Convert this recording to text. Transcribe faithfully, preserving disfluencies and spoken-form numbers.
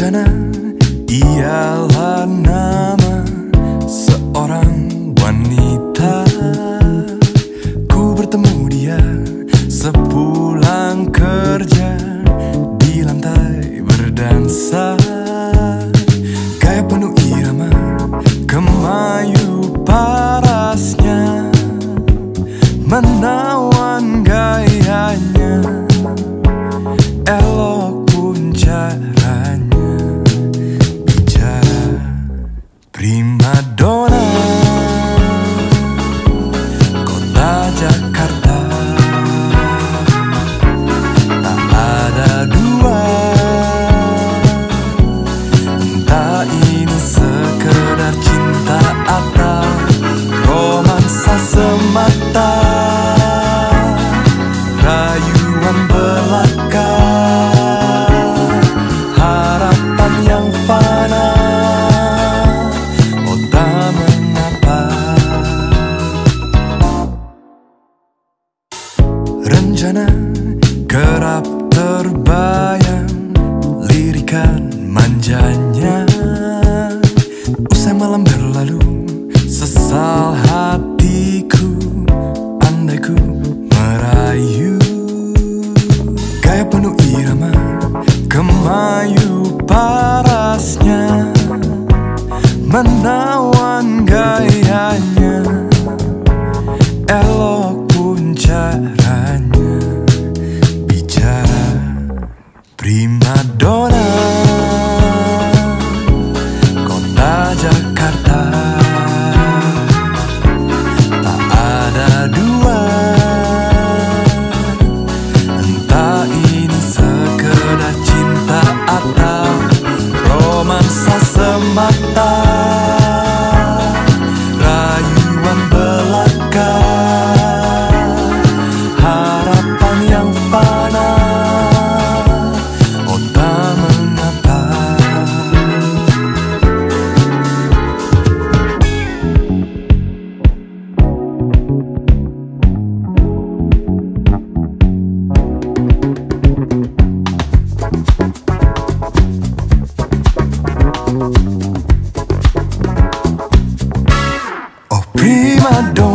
Rencana ialah nama seorang wanita. Ku bertemu dia sepulang kerja, di lantai berdansa. Gaya penuh irama, kemayu parasnya, menawan gayanya, elok pun caranya. Bicara prima donna, kota Jakarta, tak ada dua. Entah ini sekedar cinta atau romansa semata, rayuan belaka, harapan yang fana. Oh tak mengapa, rencana kerap terbayang, lirikan manjanya. Usai malam berlalu, sesal hatiku, andai ku merayu. Gaya penuh irama, kemayu parasnya, menawan gayanya, elok pun caranya. Bicara prima donna, kota Jakarta, tak ada dua. Entah ini sekedar cinta atau romansa semata, rayuan belaka, harapan yang fana. Oh tak mengapa, oh prima donna.